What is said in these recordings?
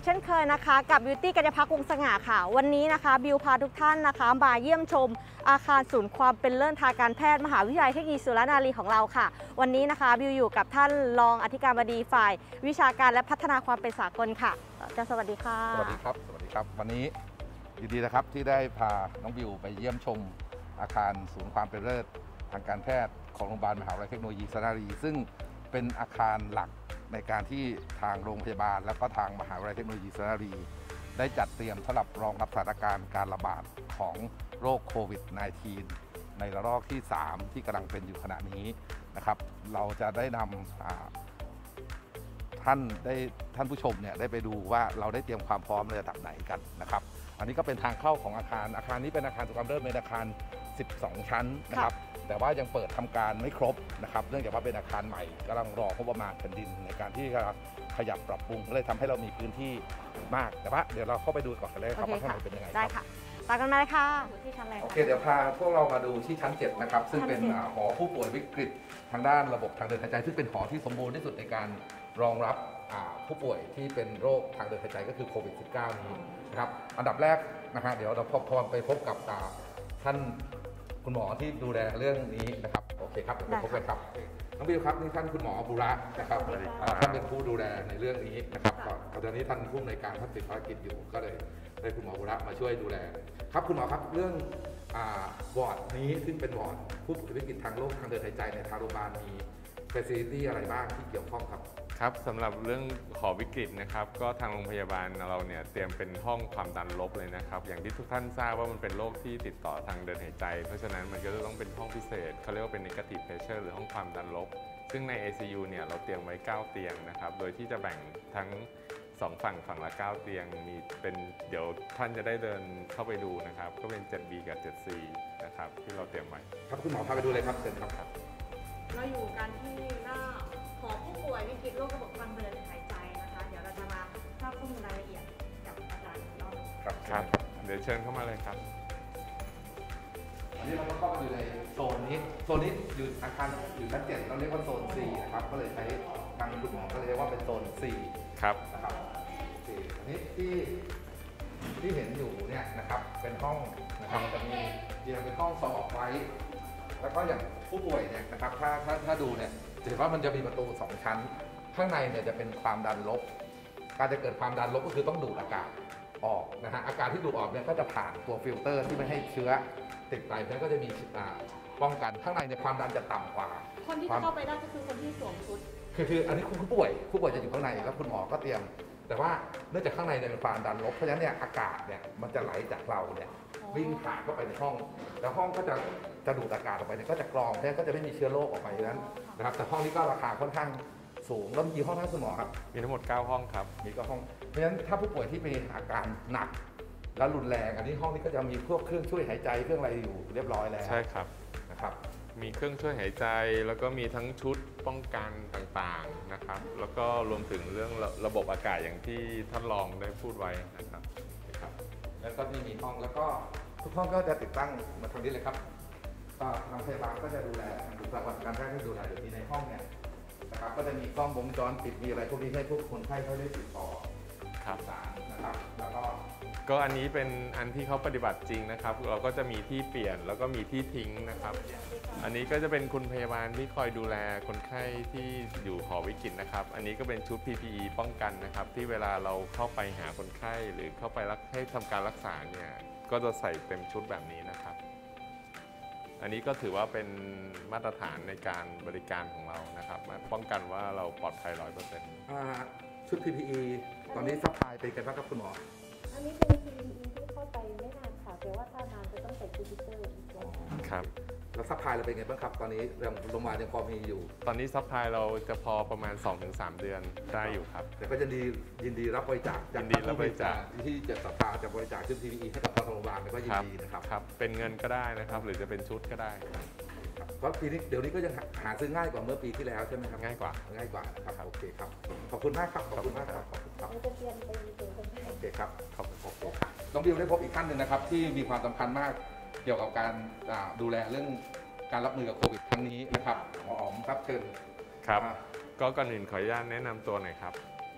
อีกเช่นเคยนะคะกับบิวตี้กัญญาภักดิ์วงศ์สง่าค่ะวันนี้นะคะบิวพาทุกท่านนะคะมาเยี่ยมชมอาคารศูนย์ความเป็นเลิศทางการแพทย์มหาวิทยาลัยเทคโนโลยีสุรนารีของเราค่ะวันนี้นะคะบิวอยู่กับท่านรองอธิการบดีฝ่ายวิชาการและพัฒนาความเป็นสากลค่ะจะสวัสดีค่ะสวัสดีครับวันนี้ยินดีนะครับที่ได้พาน้องบิวไปเยี่ยมชมอาคารศูนย์ความเป็นเลิศทางการแพทย์ของโรงพยาบาลมหาวิทยาลัยเทคโนโลยีสุรนารีซึ่งเป็นอาคารหลักในการที่ทางโรงพยาบาลและก็ทางมหาวิทยาลัยเทคโนโลยีสุรนารีได้จัดเตรียมสำหรับรองรับสถานการณ์การระบาดของโรคโควิด -19 ในระลอกที่ 3 ที่กำลังเป็นอยู่ขณะนี้นะครับเราจะได้นำท่านผู้ชมเนี่ยได้ไปดูว่าเราได้เตรียมความพร้อมในระดับไหนกันนะครับอันนี้ก็เป็นทางเข้าของอาคารนี้เป็นอาคารสุขภาพเลิศเป็นอาคาร12 ชั้นนะครับแต่ว่ายังเปิดทำการไม่ครบนะครับเนื่องจากว่าเป็นอาคารใหม่กำลังรองบประมาณแผ่นดินในการที่จะขยับปรับปรุงก็เลยทำให้เรามีพื้นที่มากแต่ว่าเดี๋ยวเราเข้าไปดูก่อนกันเลยครับว่าข้างในเป็นยังไงได้ค่ะตามกันมาเลยค่ะที่ชั้นอะไรโอเคเดี๋ยวพาพวกเรามาดูที่ชั้น 7นะครับซึ่งเป็นหอผู้ป่วยวิกฤตทางด้านระบบทางเดินหายใจซึ่งเป็นหอที่สมบูรณ์ที่สุดในการรองรับผู้ป่วยที่เป็นโรคทางเดินหายใจก็คือโควิด -19 นี้นะครับอันดับแรกนะฮะเดี๋ยวเราพอไปพบกับท่านคุณหมอที่ดูแลเรื่องนี้นะครับโอเคครับเดี๋ยวไปพบกันครับน้องบิวครับนี่ท่านคุณหมอบุระนะครับท่านเป็นผู้ดูแลในเรื่องนี้นะครับตอนนี้ท่านผู้อำนวยการท่านติดภารกิจอยู่ก็เลยได้คุณหมอบุระมาช่วยดูแลครับคุณหมอครับเรื่องวอร์ดนี้ซึ่งเป็นวอร์ดผู้ป่วยวิกฤตทางโรคทางเดินหายใจในทางโรงพยาบาลมีเฟสิลิตี้อะไรบ้างที่เกี่ยวข้องครับครับสำหรับเรื่องหอวิกฤตนะครับก็ทางโรงพยาบาลเราเนี่ยเตรียมเป็นห้องความดันลบเลยนะครับอย่างที่ทุกท่านทราบว่ามันเป็นโรคที่ติดต่อทางเดินหายใจเพราะฉะนั้นมันก็จะต้องเป็นห้องพิเศษเขาเรียกว่าเป็น negative pressure หรือห้องความดันลบซึ่งใน ICU เนี่ยเราเตรียมไว้9เตียงนะครับโดยที่จะแบ่งทั้ง2ฝั่งละ9เตียงมีเป็นเดี๋ยวท่านจะได้เดินเข้าไปดูนะครับก็เป็น 7B กับ 7C นะครับที่เราเตรียมไว้ครับคุณหมอพาไปดูเลยครับเชิญครับเราอยู่กันที่หน้าหอผู้ป่วยวิกฤตโรคระบบทางเดินหายใจนะคะเดี๋ยวเราจะมาทราบข้อมูลรายละเอียดกับอาจารย์รอบครับเดี๋ยวเชิญเข้ามาเลยครับอันนี้เราก็เข้ามาอยู่ในโซนนี้อยู่อาคารอยู่ชั้น 7เราเรียกว่าโซน 4 นะครับก็เลยใช้ทางคุณหมอก็เลยเรียกว่าเป็นโซน 4 ครับนะครับ4อันนี้ที่เห็นอยู่เนี่ยนะครับเป็นห้องนะครับจะมีเรียงเป็นห้องสอบไว้แล้วก็อย่างผู้ป่วยเนี่ยนะครับถ้าดูเนี่ยจะเห็นว่ามันจะมีประตู2 ชั้นข้างในเนี่ยจะเป็นความดันลบการจะเกิดความดันลบก็คือต้องดูดอากาศออกนะฮะอากาศที่ดูดออกเนี่ยก็จะผ่านตัวฟิลเตอร์ที่ไม่ให้เชื้อติดไปเพราะฉะนั้นก็จะมีป้องกันข้างในในความดันจะต่ำกว่าคนที่เข้าไปได้ก็คือคนที่สวมชุดคืออันนี้ผู้ป่วยจะอยู่ข้างในแล้วคุณหมอก็เตรียมแต่ว่าเนื่องจากข้างในเนี่ยเป็นความดันลบเพราะฉะนั้นเนี่ยอากาศเนี่ยมันจะไหลจากเราเนี่ยวิ่งผ่านเข้าไปในห้องแล้วห้องก็จะดูดอากาศออกไปเนี่ยก็จะกรองเพราะฉะนั้นก็จะไม่มีเชื้อโรคออกไปนั้นนะครับแต่ห้องนี้ก็ราคาค่อนข้างสูงแล้วมีกี่ห้องท่านคุณหมอครับมีทั้งหมด9ห้องครับมี9ห้องเพราะฉะนั้นถ้าผู้ป่วยที่มีอาการหนักและรุนแรงอันนี้ห้องนี้ก็จะมีพวกเครื่องช่วยหายใจเครื่องอะไรอยู่เรียบร้อยแล้วใช่ครับนะครับมีเครื่องช่วยหายใจแล้วก็มีทั้งชุดป้องกันต่างๆนะครับแล้วก็รวมถึงเรื่องระบบอากาศอย่างที่ท่านรองได้พูดไว้นะครับแล้วก็มีห้องแล้วก็ทุกห้องก็จะติดตั้งมาทางนี้เลยครับทางพยาบาลก็จะดูแลทางบุคลากรการแพทย์ที่ดูแลเดี๋ยวนี้ในห้องเนี่ยนะครับก็จะมีกล้องวงจรปิดมีอะไรพวกนี้ให้ทุกคนไข้เขาได้ติดต่อสารนะครับแล้วก็อันนี้เป็นอันที่เขาปฏิบัติจริงนะครับเราก็จะมีที่เปลี่ยนแล้วก็มีที่ทิ้งนะครับอันนี้ก็จะเป็นคุณพยาบาลที่คอยดูแลคนไข้ที่อยู่หอวิกฤตนะครับอันนี้ก็เป็นชุด PPE ป้องกันนะครับที่เวลาเราเข้าไปหาคนไข้หรือเข้าไปให้ทำการรักษาเนี่ยก็จะใส่เต็มชุดแบบนี้นะครับอันนี้ก็ถือว่าเป็นมาตรฐานในการบริการของเรานะครับป้องกันว่าเราปลอดภัย 100% ชุด PPE ตอนนี้ซัพพลายเป็นกันบ้างครับคุณหมออันนี้เป็น PPE ที่เข้าไปไม่นานค่ะแต่ว่าถ้านานจะต้องใส่ฟิลเตอร์ครับแล้วซัพพลายเราเป็นไงบ้างครับตอนนี้โรงพยาบาลยังพอมีอยู่ตอนนี้ซัพพลายเราจะพอประมาณ 2-3 เดือนได้อยู่ครับแต่ก็จะยินดีรับบริจาคจากผู้บริจาคที่จะศรัทธาจะบริจาคชุด PPE ให้กับทางโรงพยาบาลก็ยินดีนะครับครับเป็นเงินก็ได้นะครับหรือจะเป็นชุดก็ได้เพราะปีนี้เดี๋ยวนี้ก็ยังหาซื้อง่ายกว่าเมื่อปีที่แล้วใช่ไหมครับง่ายกว่านะครับโอเคครับขอบคุณมากครับขอบคุณมากครับโอเคครับขอบคุณน้องบิวได้พบอีกท่านหนึ่งนะครับที่มีความสำคัญมากเกี่ยวกับการดูแลเรื่องการรับมือกับโควิดครั้งนี้นะครับหมออ๋อมครับเชิญครับก็ก่อนอื่นขออนุญาตแนะนำตัวหน่อยครับค่ะ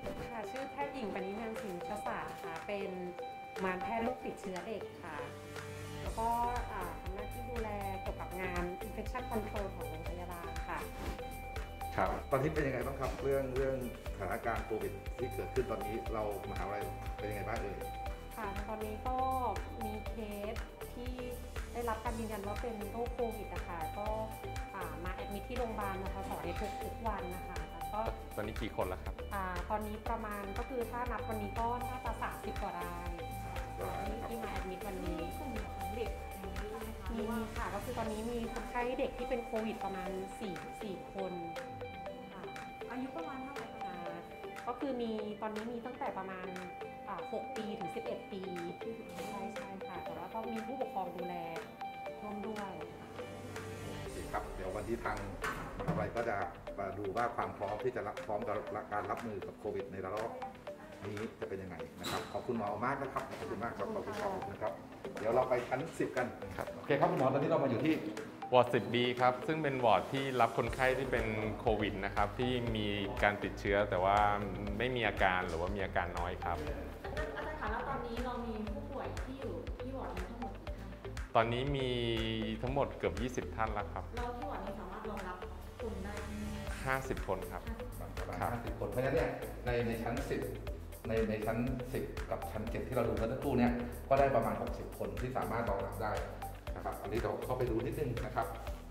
ชื่อแพทย์หญิงปณินันท์สินชศาสตร์ค่ะเป็นมารแพทย์โรคติดเชื้อเด็กค่ะแล้วก็ทำหน้าที่ดูแลเกี่ยวกับงาน infection control ของโรงพยาบาลค่ะครับตอนนี้เป็นยังไงบ้างครับเรื่องสถานการณ์โควิดที่เกิดขึ้นตอนนี้เรามหาวิทยาลัยเป็นยังไงบ้างเอ่ยค่ะตอนนี้ก็มีเคสที่ได้รับการยืนยันว่าเป็นโรคโควิดนะคะก็มาแอดมิทที่โรงพยาบาลนะคะในทุกวันนะคะแล้วก็ตอนนี้กี่คนแล้วครับตอนนี้ประมาณก็คือถ้านับวันนี้ก็น่าจะ30กว่ารายที่มาแอดมิทวันนี้กลุ่มของเด็กมีค่ะก็คือตอนนี้มีคนไข้เด็กที่เป็นโควิดประมาณ4คนอายุประมาณเท่าไหร่คะก็คือมีตอนนี้มีตั้งแต่ประมาณ6 ปีถึง11 ปีใช่ค่ะแต่ว่าก็มีผู้ปกครองดูแลร่วมด้วยครับเดี๋ยววันที่ทางมหาวิทยาลัยก็จะมาดูว่าความพร้อมที่จะพร้อมกับการรับมือกับโควิดในระลอกนี้จะเป็นยังไงนะครับขอบคุณหมอมากนะครับขอบคุณมากครับขอบคุณครับเดี๋ยวเราไปชั้น10กันครับโอเคครับคุณหมอตอนนี้เรามาอยู่ที่วอร์ด 10B ครับซึ่งเป็นวอร์ดที่รับคนไข้ที่เป็นโควิดนะครับที่มีการติดเชื้อแต่ว่าไม่มีอาการหรือว่ามีอาการน้อยครับอาจารย์คะแล้วตอนนี้เรามีผู้ป่วยที่อยู่ที่วอร์ดนี้ทั้งหมดกี่ท่านตอนนี้มีทั้งหมดเกือบ20 ท่านแล้วครับเราที่วอร์ดนี้สามารถรองรับคนได้ 50 คนครับ 50 คนเพราะฉะนั้นเนี่ยในชั้น10ในชั้น10กับชั้น7ที่เราดูเมื่อสักครู่เนี่ยก็ได้ประมาณ60 คนที่สามารถรองรับได้นะครับอันนี้เราเข้าไปดูนิดนึงนะครับ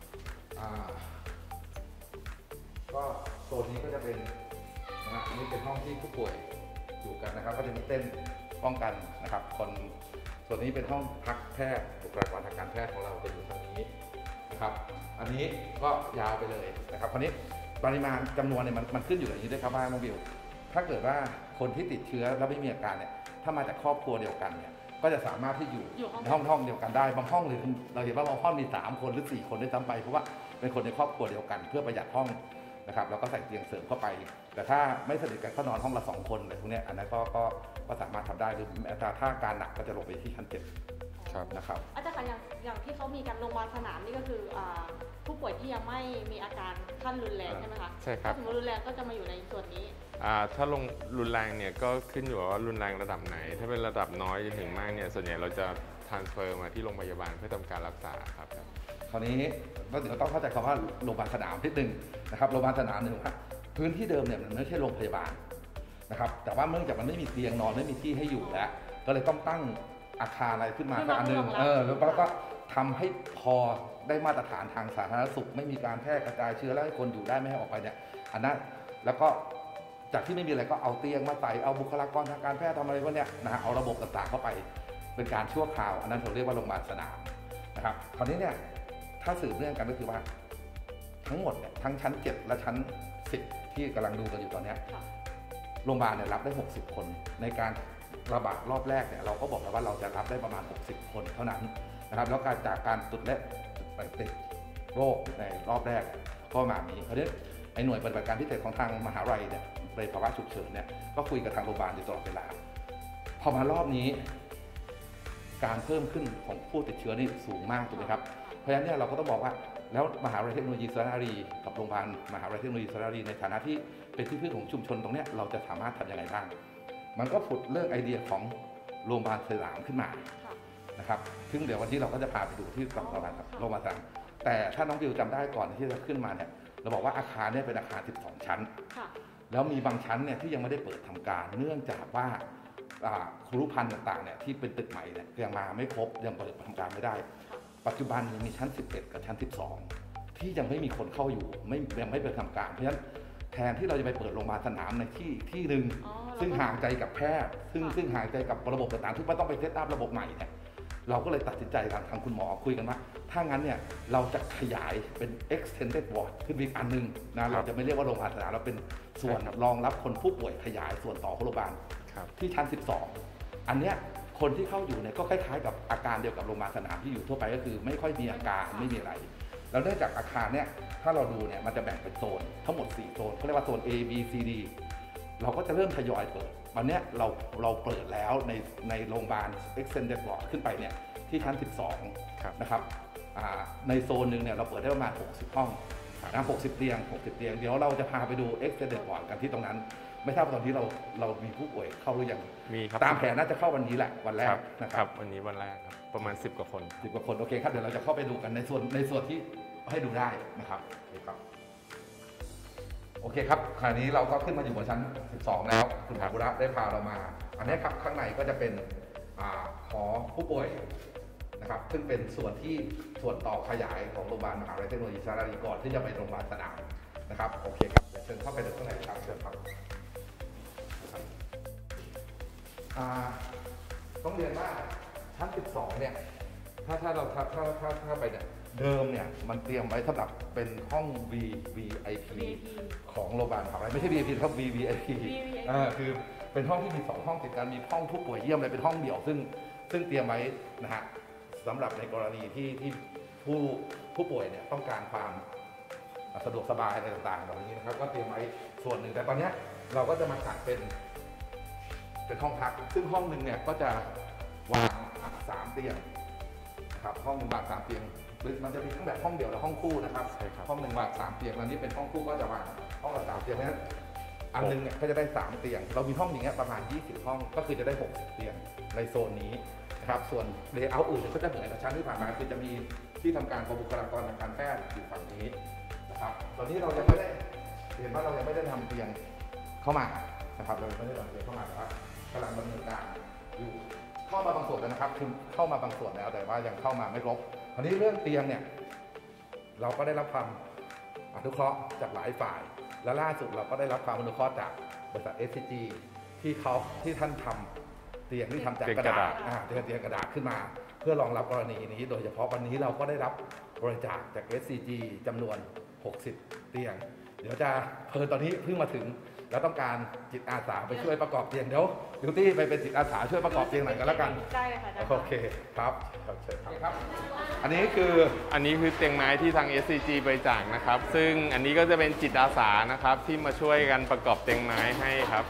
ก็โซนนี้ก็จะเป็นนะอันนี้เป็นห้องที่ผู้ป่วยอยู่กันนะครับก็จะมีเต้นป้องกันนะครับส่วนนี้เป็นห้องพักแพทย์บุคลากรทางการแพทย์ของเราจะอยู่ตรงนี้นะครับอันนี้ก็ยาวไปเลยนะครับคราวนี้ปริมาณจำนวนเนี่ยมันขึ้นอยู่อย่างนี้ด้วยครับว่าน้องบิวถ้าเกิดว่าคนที่ติดเชื้อแล้วไม่มีอาการเนี่ยถ้ามาจากครอบครัวเดียวกันเนี่ยก็จะสามารถที่อยู่ในห้องเดียวกันได้บางห้องหรือเราเห็นว่าบางห้องมี3 คนหรือ4 คนได้ซ้ำไปเพราะว่าเป็นคนในครอบครัวเดียวกันเพื่อประหยัดห้องนะครับแล้วก็ใส่เตียงเสริมเข้าไปแต่ถ้าไม่สนิทกันก็นอนห้องละ2 คนอะไรพวกนี้อันนั้นก็สามารถทำได้หรือถ้าการหนักก็จะลงไปที่ชั้น7ครับนะครับอาจารย์คะอย่างที่เขามีการโรงพยาบาลสนามนี่ก็คือผู้ป่วยที่ยังไม่มีอาการขั้นรุนแรงใช่ไหมคะใช่ครับถ้าสมมติรุนแรงก็จะมาอยู่ในส่วนนี้ถ้าลงรุนแรงเนี่ยก็ขึ้นอยู่ว่ารุนแรงระดับไหนถ้าเป็นระดับน้อยจนถึงมากเนี่ยส่วนใหญ่เราจะtransfer มาที่โรงพยาบาลเพื่อทำการรักษาครับคราวนี้ก็เดี๋ยวต้องเข้าใจคำว่าโรงพยาบาลสนามนิดนึงนะครับโรงพยาบาลสนามหนึ่งครับพื้นที่เดิมเนี่ยมันไม่ใช่โรงพยาบาลนะครับแต่ว่าเนื่องจากมันไม่มีเตียงนอนไม่มีที่ให้อยู่แล้วก็เลยต้องตั้งอาคารอะไรขึ้นมาสักอันหนึ่งแล้วก็ทำให้พอได้มาตรฐานทางสาธารณสุขไม่มีการแพร่กระจายเชื้อแล้วให้คนอยู่ได้ไม่ให้ออกไปเนี่ยอันนั้นแล้วก็จากที่ไม่มีอะไรก็เอาเตียงมาใส่เอาบุคลากรทางการแพทย์ทำอะไรพวกนี้นะฮะเอาระบบต่างๆเข้าไปเป็นการชั่วคราวอันนั้นเราเรียกว่าโรงพยาบาลสนามนะครับคราวนี้เนี่ยถ้าสืบเนื่องกันก็คือว่าทั้งหมดเนี่ยทั้งชั้น7และชั้น10ที่กำลังดูกันอยู่ตอนนี้โรงพยาบาลเนี่ยรับได้60 คนในการระบาดรอบแรกเนี่ยเราก็บอกแล้วว่าเราจะรับได้ประมาณ60 คนเท่านั้นนะครับแล้วการจากการตรวจและติดโรคในรอบแรกก็มามีเพราะฉะนั้นไอ้หน่วยปฏิบัติการพิเศษของทางมหาวิทยาลัยเนี่ยในภาวะฉุกเฉินเนี่ยก็คุยกับทางโรงพยาบาลอยู่ตลอดเวลาพอมารอบนี้การเพิ่มขึ้นของผู้ติดเชื้อนี่สูงมากถูกไหมครับเพราะฉะนั้นเนี่ยเราก็ต้องบอกว่าแล้วมหาวิทยาลัยเทคโนโลยีสุรานารีกับโรงพยาบาลมหาวิทยาลัยเทคโนโลยีสุรานารีในฐานะที่เป็นที่พึ่งของชุมชนตรงนี้เราจะสามารถทำยังไงบ้างมันก็ผุดเรื่องไอเดียของโรงพยาบาลสนามขึ้นมานะครับซึ่งเดี๋ยววันนี้เราก็จะพาไปดูที่โรงพยาบาลสนามแต่ถ้าน้องบิวจำได้ก่อนที่จะขึ้นมาเนี่ยเราบอกว่าอาคารเนี่ยเป็นอาคาร12 ชั้นแล้วมีบางชั้นเนี่ยที่ยังไม่ได้เปิดทำการเนื่องจากว่าครุพันธ์ต่างๆเนี่ยที่เป็นตึกใหม่เนี่ยยังมาไม่ครบยังเปิดทำการไม่ได้ปัจจุบันมีชั้น11กับชั้น12ที่ยังไม่มีคนเข้าอยู่ยังไม่เปิดทำการเพราะฉะนั้นแทนที่เราจะไปเปิดโรงพยาบาลสนามในที่หนึ่งซึ่งห่างไกลกับแพทย์ซึ่งห่างไกลกับระบบต่างๆที่ต้องไปเซตอัพระบบใหม่เนี่ยเราก็เลยตัดสินใจทางคุณหมอคุยกันว่าถ้างั้นเนี่ยเราจะขยายเป็น extended ward ขึ้นอีกอันนึงนะเราจะไม่เรียกว่าโรงพยาบาลสนามเราเป็นส่วนรองรับคนผู้ป่วยขยายส่วนต่อของโรงพยาบาลที่ชั้น12อันเนี้ยคนที่เข้าอยู่เนี่ยก็คล้ายๆกับอาการเดียวกับโรงพยาบาลสนามที่อยู่ทั่วไปก็คือไม่ค่อยมีอาการไม่มีอะไรแล้วเนื่องจากอาคารเนี่ยถ้าเราดูเนี่ยมันจะแบ่งเป็นโซนทั้งหมด4 โซนเขาเรียกว่าโซน A B C D เราก็จะเริ่มทยอยเปิดวันนี้เราเปิดแล้วในโรงพยาบาล extended ward ขึ้นไปเนี่ยที่ชั้น12นะครับในโซนหนึ่งเนี่ยเราเปิดได้ประมาณ60 ห้องนะ60 เตียง 60 เตียงเดี๋ยวเราจะพาไปดู extended ward กันที่ตรงนั้น ไม่ทราบว่าตอนนี้เรามีผู้ป่วยเข้าหรือยังมีครับตามแผนน่าจะเข้าวันนี้แหละวันแรกครับนะคครัรับ บวันนี้วันแรกครับประมาณ10 กว่าคน 10 กว่าคนโอเคครับเดี๋ยวเราจะเข้าไปดูกันในส่วนที่ให้ดูได้นะครับโอเคครับโอเคครับคราวนี้เราก็ขึ้นมาอยู่บนชั้น 12 แล้วคุณหาบุระได้พาเรามา อันนี้ครับข้างในก็จะเป็นหอผู้ป่วยนะครับซึ่งเป็นส่วนต่อขยายของโรงพยาบาลมหาวิทยาลัยเทคโนโลยีสารดีก่อนที่จะไปโรงพยาบาลสนามนะครับโอเคครับเดี๋ยวเชิญเข้าไปดูข้างในครับเชิญครับต้องเรียนว่าชั้น 12 เนี่ยถ้าเราไปเนี่ยเดิมเนี่ยมันเตรียมไว้สำหรับเป็นห้อง VIP ของโรงพยาบาลมหาวิทยาลัยไม่ใช่ VIP ครับ VVIP คือเป็นห้องที่มี2ห้องติดกันมีห้องผู้ป่วยเยี่ยมเลยเป็นห้องเดี่ยวซึ่งเตรียมไว้นะฮะสำหรับในกรณีที่ผู้ป่วยเนี่ยต้องการความสะดวกสบายอะไรต่างๆแบบนี้นะครับก็เตรียมไว้ส่วนหนึ่งแต่ตอนนี้เราก็จะมาจัดเป็นห้องพักซึ่งห้องหนึ่งเนี่ยก็จะวาง3 เตียงนะครับห้องหนึ่งวาง3 เตียงมันจะมีทั้งแบบห้องเดี่ยวและห้องคู่นะครับใช่ครับห้องหนึ่งวาง3 เตียงอันนี้เป็นห้องคู่ก็จะวางห้องละ3 เตียงนั้นอันหนึงเนี่ยก็จะได้3 เตียงเรามีห้องอย่างเงี้ยประมาณ20 ห้องก็คือจะได้60 เตียงในโซนนี้นะครับส่วนเลเยอร์อื่นก็จะเหมือนกับชั้นที่ผ่านมาคือจะมีที่ทำการของบุคลากรทางการแพทย์อยู่ฝั่งนี้นะครับตอนนี้เรายังไม่ได้เห็นว่าเรายังไม่ได้ทำเตียงเข้ามานะครับเราไม่ได้ทำเตียงเข้ามาแต่ว่ากำลังดำเนินการอยู่เข้ามาบางส่วนแล้วนะครับคือเข้ามาบางส่วนแล้วแต่ว่ายังเข้ามาไม่ครบคราวนี้เรื่องเตียงเนี่ยเราก็ได้รับความอนุเคราะห์จากหลายฝ่ายและล่าสุดเราก็ได้รับความอนุเคราะห์จากบริษัท SCG ที่ท่านทำเตียงที่ทำจากกระดาษเตียงกระดาษขึ้นมาเพื่อรองรับกรณีนี้โดยเฉพาะวันนี้เราก็ได้รับบริจาคจาก SCG จำนวน60 เตียงเดี๋ยวจะตอนนี้เพิ่งมาถึงแล้วต้องการจิตอาสาไปช่วยประกอบเตียงเดี๋ยวดิวตี้ไปเป็นจิตอาสาช่วยประกอบเตียงหน่อยกันแล้วกันได้ค่ะโอเคครับเชิญครับอันนี้คือเตียงไม้ที่ทาง SCG บริจาคนะครับซึ่งอันนี้ก็จะเป็นจิตอาสานะครับที่มาช่วยกันประกอบเตียงไม้ให้ครับ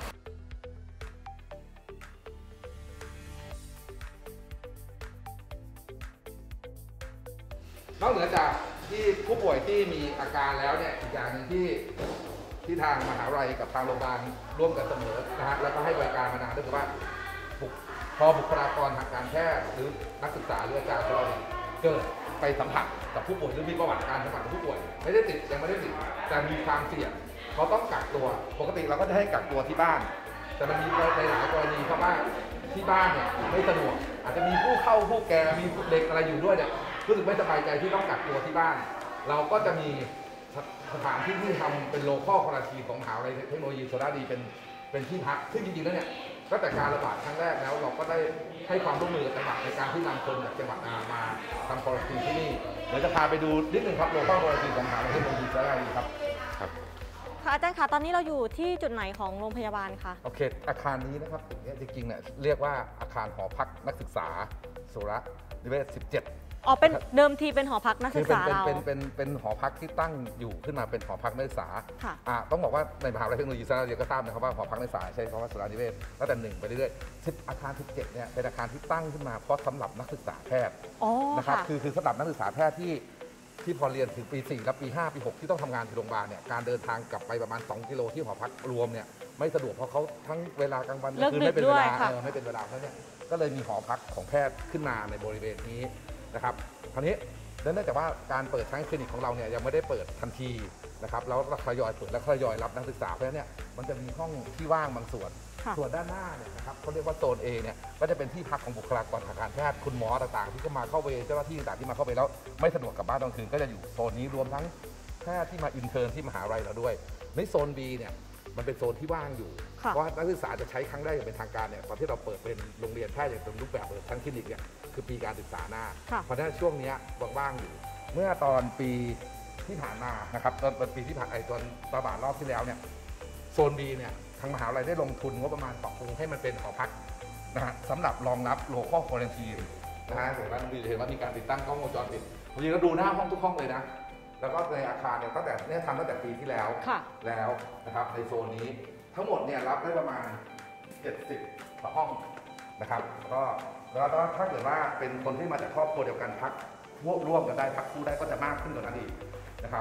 นอกเหนือจากที่ผู้ป่วยที่มีอาการแล้วเนี่ยอีกอย่างหนึ่งที่ทางมหาวิทยาลัยกับทางโรงพยาบาลร่วมกันเสมอนะฮะแล้วก็ให้บริการมานานก็คือว่าพอบุคลากรทางการแพทย์หรือนักศึกษาหรืออาจารย์ของเราเกิดไปสัมผัสกับผู้ป่วยหรือมีประวัติการสัมผัสกับผู้ป่วยไม่ได้ติดยังไม่ได้ติดแต่มีความเสี่ยงเขาต้องกักตัวปกติเราก็จะให้กักตัวที่บ้านแต่มันมีในหลายกรณีเพราะว่าที่บ้านเนี่ยไม่สะดวกอาจจะมีผู้เข้าผู้แก่มีเด็กอะไรอยู่ด้วยเนี่ยรู้สึกไม่สบายใจที่ต้องกักตัวที่บ้านเราก็จะมีสถานที่ที่ทำเป็นโลคอลควอรันทีนของมหาวิทยาลัยเทคโนโลยีสุราษฎร์ธานีเป็นที่พักซึ่งจริงๆแล้วเนี่ยตั้งแต่การระบาดครั้งแรกแล้วเราก็ได้ให้ความร่วมมือกับจังหวัดในการที่นำคนจากจังหวัดมาทำควอรันทีนที่นี่เดี๋ยวจะพาไปดูนิดนึงครับโลคอลควอรันทีนของมหาวิทยาลัยเทคโนโลยีสุราษฎร์ธานีครับค่ะอาจารย์คะตอนนี้เราอยู่ที่จุดไหนของโรงพยาบาลคะโอเคอาคารนี้นะครับตึกนี้จริงๆเนี่ยเรียกว่าอาคารหอพักนักศึกษาสุรนิเวศ17 อ๋อเป็นเดิมทีเป็นหอพักนักศึกษาเราเป็นหอพักที่ตั้งอยู่ขึ้นมาเป็นหอพักนักศึกษาต้องบอกว่าในมหาวิทยาลัยเทคโนโลยีสุราษฎร์ธานีก็ทราบนะครับว่าหอพักนักศึกษาใช้คำว่าสุรานิเวศตั้งแต่1ไปเรื่อยๆอาคาร17เนี่ยเป็นอาคารที่ตั้งขึ้นมาเพราะสำหรับนักศึกษาแพทย์นะครับคือสำหรับนักศึกษาแพทย์ที่พอเรียนถึงปี4และปี5ปี6ที่ต้องทำงานที่โรงพยาบาลเนี่ยการเดินทางกลับไปประมาณ2 กิโลที่หอพักรวมเนี่ยไม่สะดวกเพราะเขาทั้งเวลากลางวันคือไม่เป็นเวลาไม่เป็นเวลาเพราะเนี่ยก็เลยมีหอพักของแพทย์ขึ้นมาในบริเวณนี้นะครับคราวนี้เนื่องจากว่าการเปิดทั้งคลินิกของเราเนี่ยยังไม่ได้เปิดทันทีนะครับแล้วทยอยเปิดและทยอยรับนักศึกษาเพราะฉะนั้นเนี่ยมันจะมีห้องที่ว่างบางส่วนด้านหน้าเนี่ยนะครับเขาเรียกว่าโซน A เนี่ยก็จะเป็นที่พักของบุคลากรทางการแพทย์คุณหมอต่างๆที่เข้าเวรเจ้าหน้าที่ต่างๆที่มาเข้าไปแล้วไม่สะดวกกลับบ้านตอนคืนก็จะอยู่โซนนี้รวมทั้งแพทย์ที่มาอินเทิร์นที่มหาวิทยาลัยเราด้วยในโซน B เนี่ยมันเป็นโซนที่ว่างอยู่เพราะนักศึกษาจะใช้ครั้งแรกอย่างเป็นทางการเนี่ยตอนที่เราเปิดเป็นโรงเรียนแพทย์อย่างเป็นรูปแบบทั้งคลินิกเนี่ยคือปีการศึกษาหน้าเพราะฉะนั้นช่วงนี้ว่างๆอยู่เมื่อตอนปีที่ผ่านมานะครับตอนปีที่ผ่านตอนระบาดรอบที่แล้วเนี่ยโซน B เนี่ยทางมหาวิทยาลัยได้ลงทุนงบประมาณปรับปรุงให้มันเป็นหอพักนะฮะสำหรับรองรับโลคอลควอรันทีนนะฮะเห็นว่ามีการติดตั้งกล้องวงจรปิดจริงๆเราดูหน้าห้องทุกห้องเลยนะแล้วก็ในอาคารเนี่ยตั้งแต่ปีที่แล้วนะครับในโซนนี้ทั้งหมดเนี่ยรับได้ประมาณ70 ต่อห้องนะครับแล้วถ้าเกิดว่าเป็นคนที่มาจากครอบครัวเดียวกันพักร่วมกันได้พักคู่ได้ก็จะมากขึ้นกว่านั้นอีกนะครับ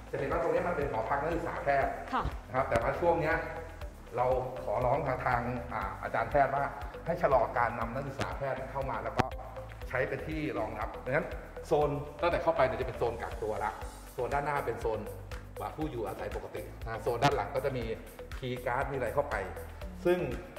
จะเห็นว่าตรงนี้มันเป็นหอพักนักศึกษาแพทย์ค่ะนะครับแต่ว่าช่วงเนี้ยเราขอร้องทางอาจารย์แพทย์ว่าให้ชะลอการนำนักศึกษาแพทย์เข้ามาแล้วก็ใช้เป็นที่รองรับดังนั้นโซนตั้งแต่เข้าไปเนี่ยจะเป็นโซนกักตัวละโซนด้านหน้าเป็นโซนผู้อยู่อาศัยปกตินะโซนด้านหลังก็จะมีคีย์การ์ดมีอะไรเข้าไป ซึ่ง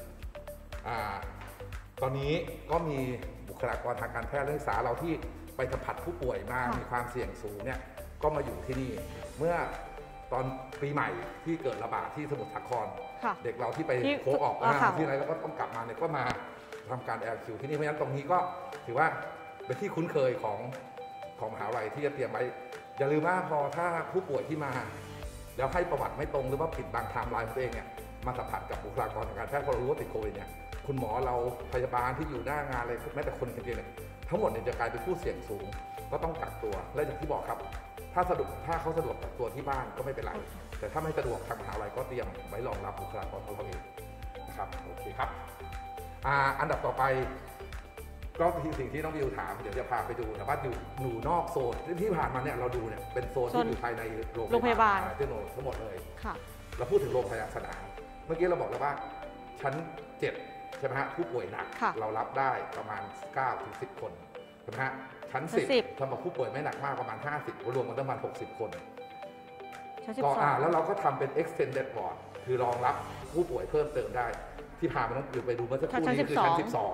ตอนนี้ก็มีบุคลากรทางการแพทย์และนักศึกษาเราที่ไปสัมผัสผู้ป่วยมามีความเสี่ยงสูงเนี่ยก็มาอยู่ที่นี่เมื่อตอนปีใหม่ที่เกิดระบาดที่สมุทรสาครเด็กเราที่ไปโคออกที่อะไรแล้วก็ต้องกลับมาเนี่ยก็มาทำการ LQ ที่นี่เพราะฉะนั้นตรงนี้ก็ถือว่าเป็นที่คุ้นเคยของมหาวิทยาลัยที่จะเตรียมไว้อย่าลืมว่าพอถ้าผู้ป่วยที่มาแล้วให้ประวัติไม่ตรงหรือว่าผิดบางไทม์ไลน์ของตัวเองเนี่ยมาสัมผัสกับบุคลากรทางการแพทย์พอเรารู้ว่าติดโควิดเนี่ยคุณหมอเราพยาบาลที่อยู่หน้างานอะไรแม้แต่คนเดียวเนี่ยทั้งหมดเนี่ยจะกลายเป็นผู้เสี่ยงสูงก็ต้องกักตัวและอย่างที่บอกครับถ้าเขาสะดวกกักตัวที่บ้านก็ไม่เป็นไรแต่ถ้าไม่สะดวกทางมหาวิทยาลัยก็เตรียมไว้รองรับบุคลากรของเราเองนะครับโอเคครับอันดับต่อไปก็สิ่งที่น้องบิวถามเดี๋ยวจะพาไปดูแต่ว่าอยู่นอกโซนที่ผ่านมาเนี่ยเราดูเนี่ยเป็นโซนที่อยู่ภายในโรงพยาบาลทั้งหมดเลยเราพูดถึงโรงพยาบาลสนามเมื่อกี้เราบอกแล้วว่าชั้น7ใช่ไหมฮะผู้ป่วยหนักเรารับได้ประมาณ9 ถึง 10 คนใช่ไหมฮะชั้น10สำหรับผู้ป่วยไม่หนักมากประมาณ50รวมกันประมาณ60 คนก็แล้วเราก็ทำเป็น extended ward คือรองรับผู้ป่วยเพิ่มเติมได้ที่พามาต้องไปดูเมื่อสักครู่นี้คือชั้น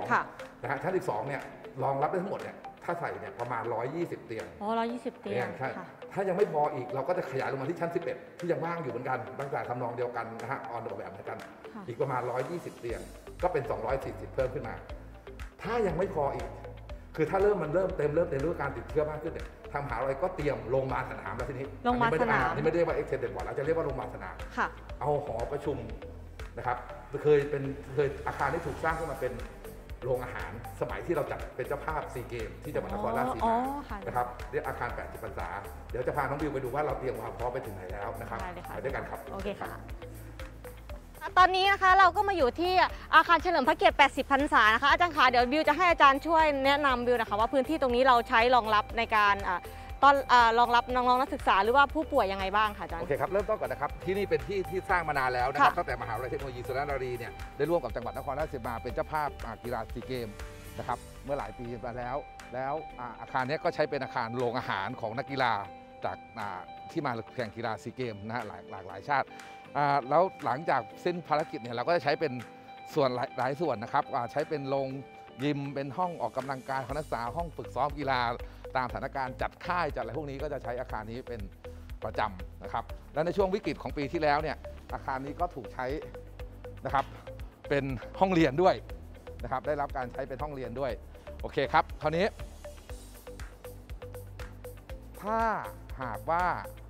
12นะฮะชั้น12เนี่ยรองรับได้ทั้งหมดเนี่ยถ้าใส่เนี่ยประมาณ120 เตียง 120 เตียงใช่ถ้ายังไม่พออีกเราก็จะขยายลงมาที่ชั้น11ที่ยังว่างอยู่เหมือนกันตั้งแต่ทำนองเดียวกันนะฮะออนแบบเหมือนกันอีกประมาณ120 เตียงก็เป็น240เพิ่มขึ้นมาถ้ายังไม่พออีกคือถ้ามันเริ่มเต็มเรื่องการติดเชื้อมากขึ้นเนี่ยทางมหาวิทยาลัยก็เตรียมโรงพยาบาลสนามแล้วทีนี้โรงพยาบาลสนามนี่ไม่ได้เรียกว่า extended ward แล้วจะเรียกว่าโรงพยาบาลสนามเอาหอประชุมนะครับเคยอาคารที่ถูกสร้างขึ้นมาเป็นโรงอาหารสมัยที่เราจัดเป็นเจ้าภาพซีเกมที่จังหวัดนครราชสีมานะครับเรียกอาคาร80 พรรษาเดี๋ยวจะพาน้องบิวไปดูว่าเราเตรียมความพร้อมไปถึงไหนแล้วนะครับไปด้วยกันครับโอเคค่ะตอนนี้นะคะเราก็มาอยู่ที่อาคารเฉลิมพระเกียรติ80 พรรษานะคะอาจารย์คะเดี๋ยวบิวจะให้อาจารย์ช่วยแนะนำบิวนะคะว่าพื้นที่ตรงนี้เราใช้รองรับในการรองรับน้องๆนักศึกษาหรือว่าผู้ป่วยยังไงบ้างคะอาจารย์โอเคครับเริ่มต้นก่อนนะครับที่นี่เป็นที่สร้างมานานแล้วนะครับตั้งแต่มหาวิทยาลัยเทคโนโลยีสุราษฎร์ธานีเนี่ยได้ร่วมกับจังหวัดนครราชสีมาเป็นเจ้าภาพกีฬาซีเกมนะครับเมื่อหลายปีมาแล้วอาคารนี้ก็ใช้เป็นอาคารโรงอาหารของนักกีฬาจากที่มาแข่งกีฬาซีเกมนะฮะหลากหลายชาติแล้วหลังจากสิ้นภารกิจเนี่ยเราก็จะใช้เป็นส่วนหลายส่วนนะครับใช้เป็นโรงยิมเป็นห้องออกกำลังกายของนักศึกษาห้องฝึกซ้อมกีฬาตามสถานการณ์จัดค่ายจัดอะไรพวกนี้ก็จะใช้อาคารนี้เป็นประจำนะครับและในช่วงวิกฤตของปีที่แล้วเนี่ยอาคารนี้ก็ถูกใช้นะครับเป็นห้องเรียนด้วยนะครับได้รับการใช้เป็นห้องเรียนด้วยโอเคครับคราวนี้ถ้าหากว่า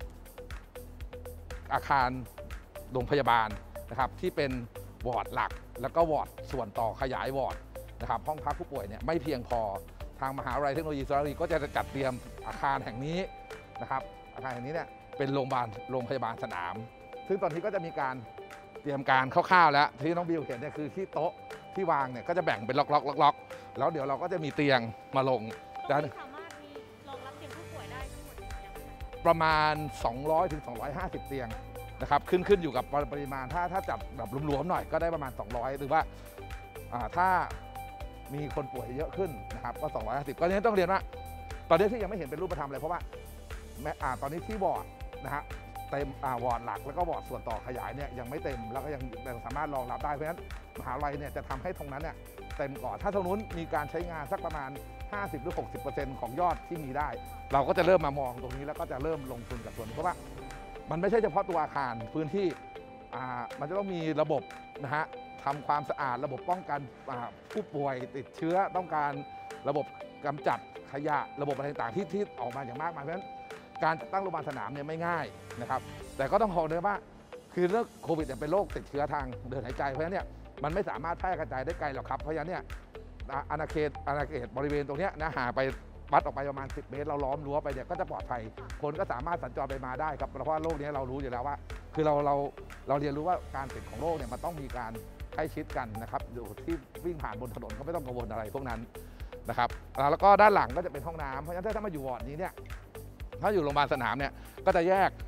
อาคารโรงพยาบาลนะครับที่เป็นวอร์ดหลักแล้วก็วอร์ดส่วนต่อขยายวอร์ดนะครับห้องพักผู้ป่วยเนี่ยไม่เพียงพอทางมหาวิทยาลัยเทคโนโลยีสุราษฎร์ธานีก็จะจัดเตรียมอาคารแห่งนี้นะครับอาคารแห่งนี้เนี่ยเป็นโรงพยาบาลสนามซึ่งตอนนี้ก็จะมีการเตรียมการคร่าวๆแล้วที่น้องบิวเห็นเนี่ยคือที่โต๊ะที่วางเนี่ยก็จะแบ่งเป็นล็อกแล้วเดี๋ยวเราก็จะมีเตียงมาลงสามารถมีรองรับเตียงผู้ป่วยได้ทั้งหมดประมาณ200 ถึง 250 เตียงนะครับขึ้นอยู่กับปริมาณถ้าจัดแบบรวมๆหน่อยก็ได้ประมาณ200หรือว่าถ้ามีคนป่วยเยอะขึ้นนะครับก็250ก็นี้ต้องเรียนว่าตอนนี้ที่ยังไม่เห็นเป็นรูปธรรมเลยเพราะว่าตอนนี้ที่วอร์ดนะฮะเต็มวอร์ดหลักแล้วก็วอร์ดส่วนต่อขยายเนี่ยยังไม่เต็มแล้วก็ยังสามารถรองรับได้เพราะฉะนั้นมหาวิทยาลัยเนี่ยจะทำให้ตรงนั้นเนี่ยเต็มก่อนถ้าตรงนู้นมีการใช้งานสักประมาณ50 หรือ 60% ของยอดที่มีได้เราก็จะเริ่มมามองตรงนี้แล้วก็จะเริ่มลงทุนกับส่วนเพราะว่ามันไม่ใช่เฉพาะตัวอาคารพื้นที่มันจะต้องมีระบบนะฮะทำความสะอาดระบบป้องกันผู้ป่วยติดเชื้อต้องการระบบกำจัดขยะระบบอะไรต่างๆที่ออกมาอย่างมากมายเพราะฉะนั้นการตั้งโรงพยาบาลสนามเนี่ยไม่ง่ายนะครับแต่ก็ต้องขอเลยว่าคือเรื่องโควิดเป็นโรคติดเชื้อทางเดินหายใจเพราะฉะนั้นเนี่ยมันไม่สามารถแพร่กระจายได้ไกลหรอกครับเพราะฉะนั้นเนี่ยอาณาเขตบริเวณตรงนี้นะห่างไปวัดออกไปประมาณ10 เมตรเราล้อมรั้วไปเนี่ยก็จะปลอดภัยคนก็สามารถสัญจรไปมาได้ครับเพราะว่าโรคนี้เรารู้อยู่แล้วว่าคือเราเรียนรู้ว่าการติดของโรคเนี่ยมันต้องมีการใกล้ชิดกันนะครับอยู่ที่วิ่งผ่านบนถนนก็ไม่ต้องกังวลอะไรพวกนั้นนะครับแล้วก็ด้านหลังก็จะเป็นห้องน้ำเพราะฉะนั้นถ้ามาอยู่วอร์ดนี้เนี่ยถ้าอยู่โรงพยาบาลสนามเนี่ยก็จะแยก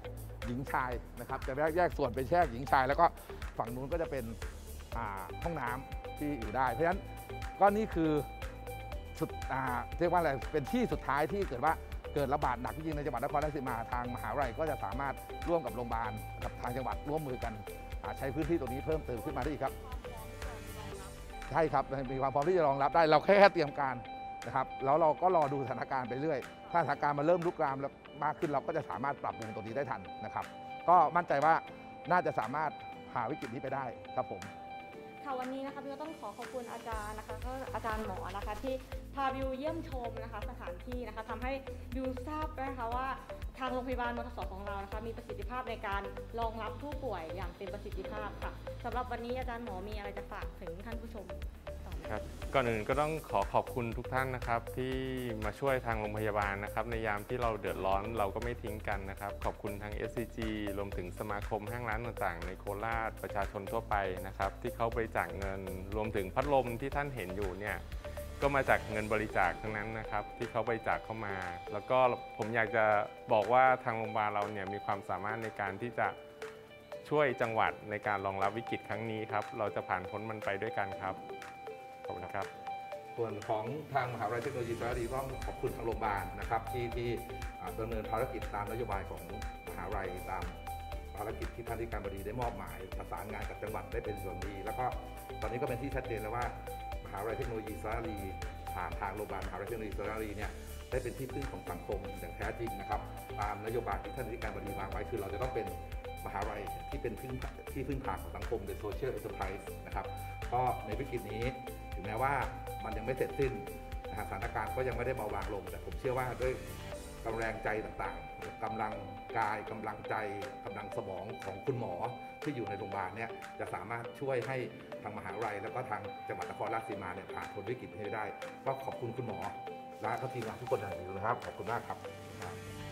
หญิงชายนะครับจะแยกส่วนเป็นแยกหญิงชายแล้วก็ฝั่งนู้นก็จะเป็นห้องน้ำที่อยู่ได้เพราะฉะนั้นก็นี่คือสุดเรียกว่าอะไรเป็นที่สุดท้ายที่เกิดระบาดหนักจริงๆในจังหวัดนครราชสีมาทางมหาวิทยาลัยก็จะสามารถร่วมกับโรงพยาบาลกับทางจังหวัดร่วมมือกันใช้พื้นที่ตรงนี้เพิ่มเติมขึ้นมาได้อีกครับใช่ครับมีความพร้อมที่จะรองรับได้เราแค่เตรียมการนะครับแล้วเราก็รอดูสถานการณ์ไปเรื่อยถ้าสถานการณ์มันเริ่มลุกลามแล้วมากขึ้นเราก็จะสามารถปรับปรุงตรงนี้ได้ทันนะครับก็มั่นใจว่าน่าจะสามารถผ่าวิกฤตนี้ไปได้ครับผมค่ะวันนี้นะคะบิวก็ต้องขอบคุณอาจารย์นะคะก็อาจารย์หมอนะคะที่พาบิวเยี่ยมชมนะคะสถานที่นะคะทำให้บิวทราบนะคะว่าทางโรงพยาบาลมทสของเรานะคะมีประสิทธิภาพในการรองรับผู้ป่วยอย่างเต็มประสิทธิภาพค่ะสำหรับวันนี้อาจารย์หมอมีอะไรจะฝากถึงท่านผู้ชมต่อไหมครับก่อนอื่นก็ต้องขอบคุณทุกท่านนะครับที่มาช่วยทางโรงพยาบาลนะครับในยามที่เราเดือดร้อนเราก็ไม่ทิ้งกันนะครับขอบคุณทาง SCG รวมถึงสมาคมห้างร้านต่างๆในโคราชประชาชนทั่วไปนะครับที่เขาบริจาคเงินรวมถึงพัดลมที่ท่านเห็นอยู่เนี่ยก็มาจากเงินบริจาคทั้งนั้นนะครับที่เขาบริจาคเข้ามา แล้วก็ผมอยากจะบอกว่าทางโรงพยาบาลเราเนี่ยมีความสามารถในการที่จะช่วยจังหวัดในการรองรับวิกฤตครั้งนี้ครับเราจะผ่านพ้นมันไปด้วยกันครับขอบคุณครับส่วนของทางมหาวิทยาลัยเทคโนโลยีสารดีต้องขอบคุณทางโรงพยาบาลนะครับที่ดำเนินภารกิจตามนโยบายของมหาวิทยาลัยตามภารกิจที่ท่านที่การบดีได้มอบหมายประสานงานกับจังหวัดได้เป็นส่วนดีแล้วก็ตอนนี้ก็เป็นที่ชัดเจนแล้วว่ามหาวิทยาลัยเทคโนโลยีสารดีผ่านทางโรงพยาบาลมหาวิทยาลัยเทคโนโลยีสารดีเนี่ยได้เป็นที่พึ่งของสังคมอย่างแท้จริงนะครับตามนโยบายที่ท่านที่การบดีวางไว้คือเราจะต้องเป็นมหาวิทยาลัยที่เป็นที่พึ่งพาของสังคมในโซเชียลเอ็นเตอร์ไพรส์นะครับก็ในวิกฤตนี้ถึงแม้ว่ามันยังไม่เสร็จสิ้นสถานการณ์ก็ยังไม่ได้เบาบางลงแต่ผมเชื่อว่าด้วยกำลังใจต่างๆกำลังกายกำลังใจกำลังสมองของคุณหมอที่อยู่ในโรงพยาบาลเนี่ยจะสามารถช่วยให้ทางมหาวิทยาลัยแล้วก็ทางจังหวัดนครราชสีมาเนี่ยผ่านพ้นวิกฤตให้ได้ก็ขอบคุณคุณหมอและก็ทีมงานทุกคนอย่างนี้นะครับขอบคุณมากครับ